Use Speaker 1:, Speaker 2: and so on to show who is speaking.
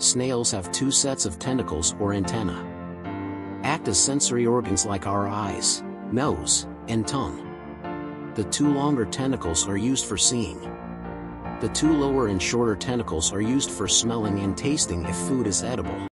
Speaker 1: Snails have two sets of tentacles or antennae. Act as sensory organs like our eyes, nose, and tongue. The two longer tentacles are used for seeing. The two lower and shorter tentacles are used for smelling and tasting if food is edible.